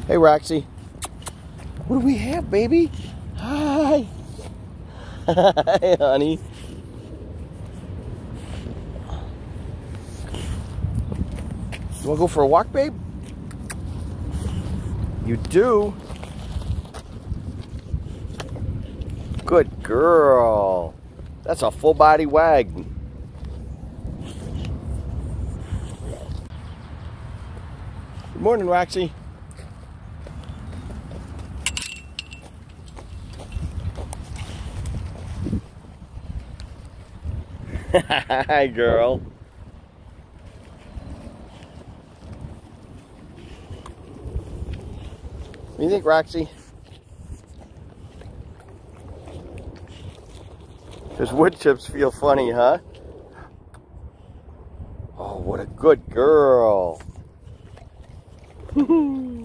Hey, Roxy. What do we have, baby? Hi. Hi, honey. You want to go for a walk, babe? You do? Good girl. That's a full body wag. Good morning, Roxy. Hi, girl. What do you think, Roxy? Those wood chips feel funny, huh? Oh, what a good girl.